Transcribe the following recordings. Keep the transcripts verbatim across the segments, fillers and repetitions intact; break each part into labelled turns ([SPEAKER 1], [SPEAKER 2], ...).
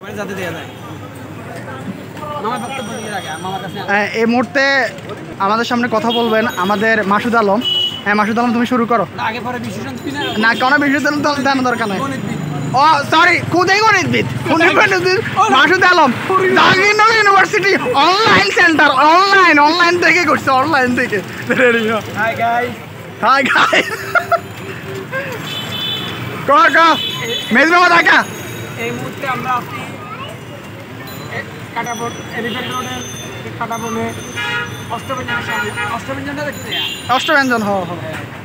[SPEAKER 1] এই মুহূর্তে আমাদের সামনে কথা বলবেন আমাদের মাসুদ আলম। হ্যাঁ মাসুদ আলম, তুমি শুরু করো। না কোনো বিশ্ববিদ্যালয় তো জানা দরকার নাই। ও সরি, খুদেই গণিতবিদ Masud Alam, Jahangirnagar university online centre, online online থেকে করছে, অনলাইন থেকে। হাই গাইস, হাই গাইস, কর কর মেজবাবা ঢাকা।
[SPEAKER 2] এই মুহূর্তে আমরা আছি কাটাবন এলিফ্যান্ট রোডের কাটাবনে অষ্টব্যঞ্জনের সামনে। অষ্টব্যঞ্জনটা দেখতে
[SPEAKER 1] অষ্টব্যঞ্জন হ হ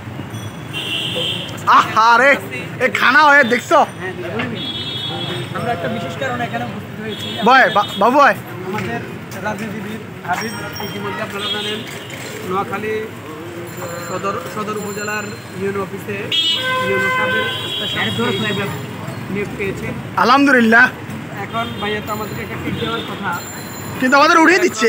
[SPEAKER 1] আহারে এ খানা হয়ে দেখছো।
[SPEAKER 2] আমরা একটা বিশেষ কারণে এখানে উপস্থিত হয়েছি।
[SPEAKER 1] বয় বাবু বয়
[SPEAKER 2] আমাদের রাজনীতিবিদ হাবিব, ইতিমধ্যে আপনারা জানেন নোয়াখালী সদর সদর উপজেলার ইউনো অফিসে ইউনো সাহেবের নিয়োগ পেয়েছে
[SPEAKER 1] আলহামদুলিল্লাহ।
[SPEAKER 2] এখন ভাইয়া তো আমাদেরকে একটা টিপ দেওয়ার কথা,
[SPEAKER 1] কিন্তু আমাদের উড়িয়ে দিচ্ছে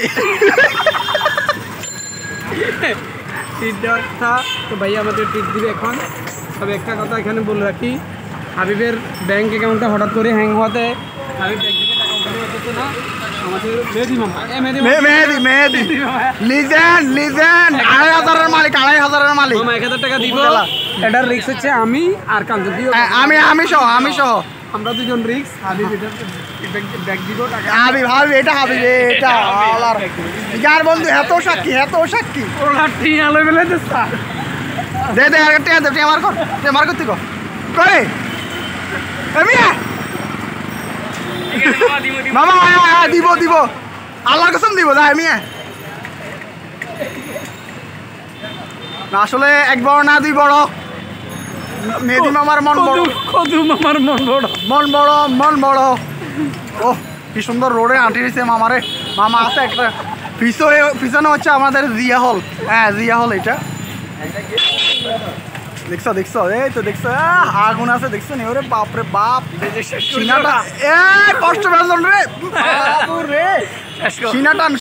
[SPEAKER 2] টিপ দেওয়ার কথা। তো ভাইয়া আমাদের টিপ দিবে এখন। তবে একটা কথা এখানে বলে রাখি, হাবিবের ব্যাংক অ্যাকাউন্টটা হঠাৎ করে হ্যাং হওয়াতে হাবিব ব্যাংক থেকে টাকা উঠাতে পারতেছে না। আমাদের মেহেদি মামা,
[SPEAKER 1] মেহেদি মেহেদি লিজেন্ড লিজেন্ড আড়াই হাজারের মালিক, আড়াই হাজারের মালিক।
[SPEAKER 2] মামা এক হাজার টাকা দিব। এটার রিস্ক হচ্ছে আমি আর কাঞ্চন দিও,
[SPEAKER 1] আমি আমি সহ আমি সহ
[SPEAKER 2] আমরা দুজন রিস্ক। হাবিব এটা ব্যাগ দিব টাকা।
[SPEAKER 1] হাবিব হাবিব এটা হাবিব এটা আলার যার বন্ধু এত সাক্ষী এত সাক্ষী
[SPEAKER 2] ওলা টিয়া লই বেলে দস্তা
[SPEAKER 1] দে দে আর টিয়া দে টিয়া মার কর টিয়া মার করতে কো করে আমি মামা দিব দিব আল্লাহর কসম দিব দা আমি না আসলে এক বড় না দুই বড়। মেহেদি মামার মন বড়,
[SPEAKER 2] কদু মামার মন বড়,
[SPEAKER 1] মন বড় মন বড়। ও কি সুন্দর রোডে আঁটি দিয়েছে মামারে। মামা আছে একটা পিছনে, পিছনে হচ্ছে আমাদের জিয়া হল। হ্যাঁ জিয়া হল এটা দেখছো দেখছো এই তো দেখছো আগুন আছে দেখছো নি। ওরে বাপরে বাপ সিনাটা এ কষ্ট বেজন রে, রে সিনাটা